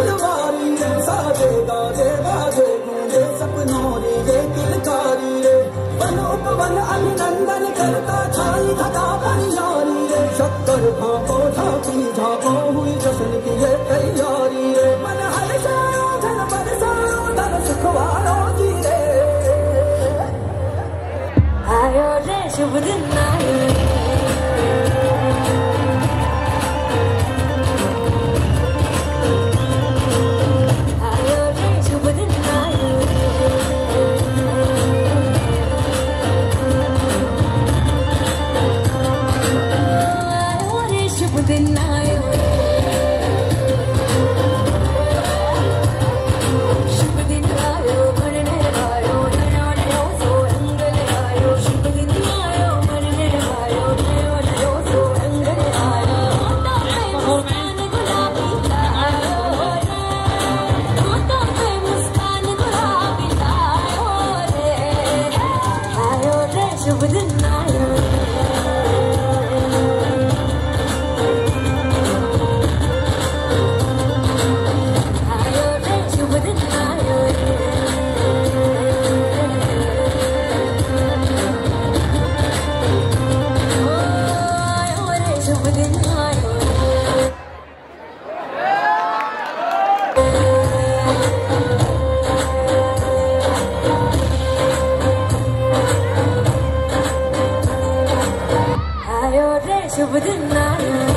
फुलवारी रे साजे गाजे बाजे गूंजे सपनों रे ये किलकारी रे वन उपवन अभिनंदन करता छाई घटा बनियारी रे शक्कर भापो झांकी झांको हुई जश्न की ये तैयारी रे मन हर्षायो धन बरसायो धन सुखवारो जी रे आयो रे शुभ दिन आयो शुभ दिन आयो